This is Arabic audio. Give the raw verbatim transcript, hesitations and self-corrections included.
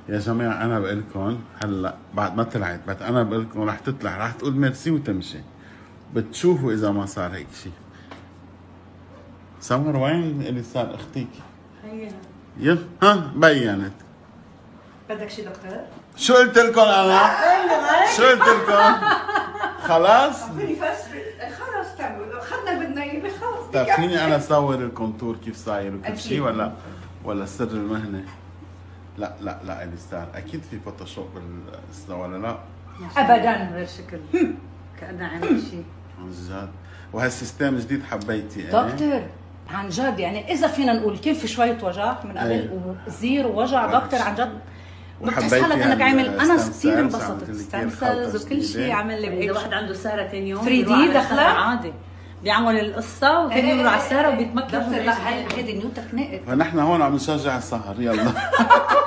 يا جماعه انا بقول لكم هلا بعد ما طلعت، بعد انا بقول لكم رح تطلع رح تقول ميرسي وتمشي، بتشوفوا اذا ما صار هيك شيء. سمر وين اللي صار اختك؟ هي يلا ها بينت. بدك شي دكتور؟ شو قلت لكم انا؟ شو قلت لكم؟ خلاص؟ فيني فسر خلص تمام اخذنا بالنايبه خلص. طيب فيني انا اصور الكونتور كيف صاير وكل شيء ولا ولا سر المهنه؟ لا لا لا اللي صار اكيد في فوتوشوب بالصور ولا لا؟ ابدا غير شكل كأنه عامل شيء عن جد. وهالسيستم جديد حبيتي ايه؟ دكتور عن جد يعني اذا فينا نقول كيف شويه وجع من قبل ايه. وزيرو وجع دكتور عن جد. بتحس وحبيتي حالك انك عامل انا الستام كثير سيلز، انبسطت. عملت لك ستام الخلطة سيلز وكل الجديدة. شيء عمل لي اذا بهيك واحد عنده سهره ثاني يوم ثري دي بيروح على دخلة؟ السهرة عادي بيعمل القصه وثاني يوم بيروح على السهره وبيتمكن. دكتور لا هيدي نيو تكنيك. فنحن هون عم نشجع السهر يلا.